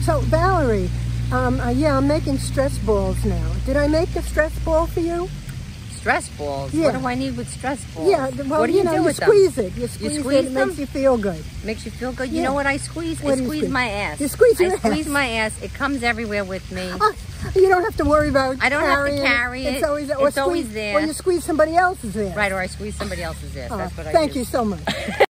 So, Valerie, yeah, I'm making stress balls now. Did I make a stress ball for you? Stress balls? Yeah. What do I need with stress balls? Yeah, well, what do you do you with squeeze them? it. You squeeze squeeze it, it them? makes you feel good. Makes you feel good? You Yeah. know what I squeeze? What I do you squeeze my ass. You squeeze your I ass? squeeze my ass. It comes everywhere with me. You don't have to worry about I don't carrying have to carry it. It's always, It's always there. Or you squeeze somebody else's ass. Right, or I squeeze somebody else's ass. That's what I do. Thank you so much.